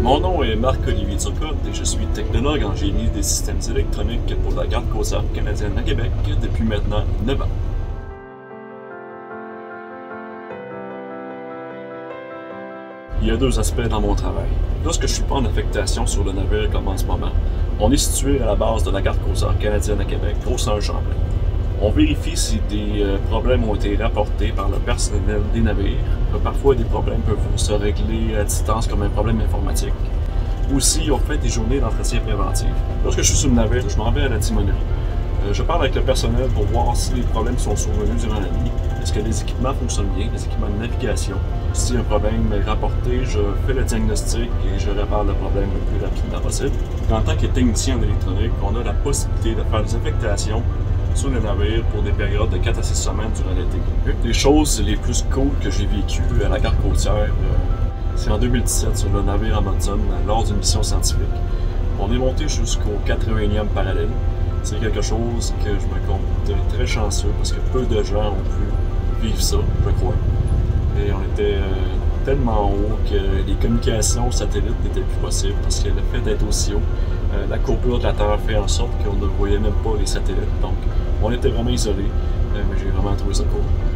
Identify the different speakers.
Speaker 1: Mon nom est Marc-Olivier Turcotte et je suis technologue en génie des systèmes électroniques pour la Garde côtière canadienne à Québec depuis maintenant 9 ans. Il y a deux aspects dans mon travail. Lorsque je suis pas en affectation sur le navire comme en ce moment, on est situé à la base de la Garde côtière canadienne à Québec, au Saint-Champlain. On vérifie si des problèmes ont été rapportés par le personnel des navires. Parfois, des problèmes peuvent se régler à distance comme un problème informatique. Aussi, on fait des journées d'entretien préventif. Lorsque je suis sur le navire, je m'en vais à la timonerie. Je parle avec le personnel pour voir si les problèmes sont survenus durant la nuit. Est-ce que les équipements fonctionnent bien, les équipements de navigation. Si un problème est rapporté, je fais le diagnostic et je répare le problème le plus rapidement possible. En tant que technicien en électronique, on a la possibilité de faire des affectations sur le navire pour des périodes de 4 à 6 semaines durant l'été. Une des choses les plus cool que j'ai vécues à la Garde côtière, c'est en 2017 sur le navire Amazon lors d'une mission scientifique. On est monté jusqu'au 81e parallèle. C'est quelque chose que je me compte très chanceux parce que peu de gens ont pu vivre ça, je crois. Et on était tellement haut que les communications satellites n'étaient plus possibles parce que le fait d'être aussi haut, la courbure de la Terre fait en sorte qu'on ne voyait même pas les satellites. Donc, on était vraiment isolés, mais j'ai vraiment trouvé ça cool.